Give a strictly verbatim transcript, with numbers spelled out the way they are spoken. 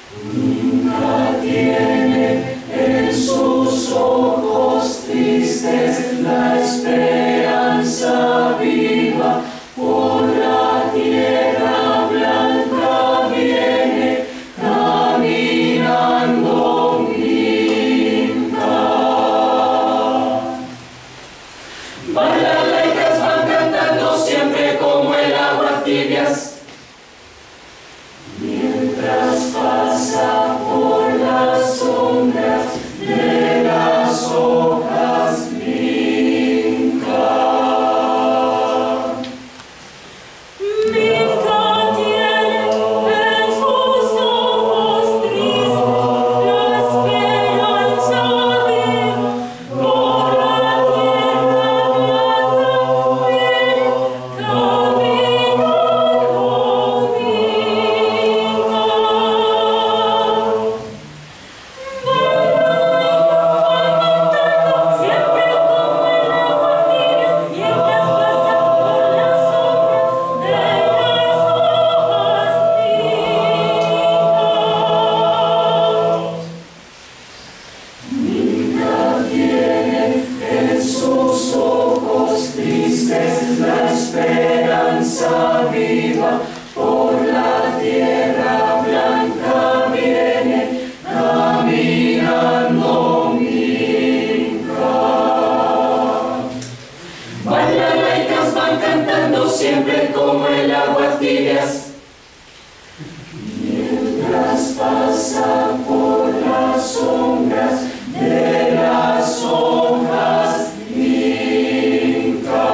Nunca tiene en sus ojos tristes la esperanza viva, por la tierra blanca viene caminando Minka. Van las laicas, van cantando siempre como el aguas tibias, mientras pasa por las sombras de las hojas Minka. Minka tiene en sus ojos tristes la esperanza viva, por la tierra blanca viene caminando Minka. Siempre como el agua tibia, mientras pasa por la sombra de las hojas Minka tiene en sus ojos tristes la esperanza viva, por la tierra blanca viene caminando Minka. Van las laicas, van cantando siempre como el aguas tibias, mientras pasa por las sombras de las hojas Minka.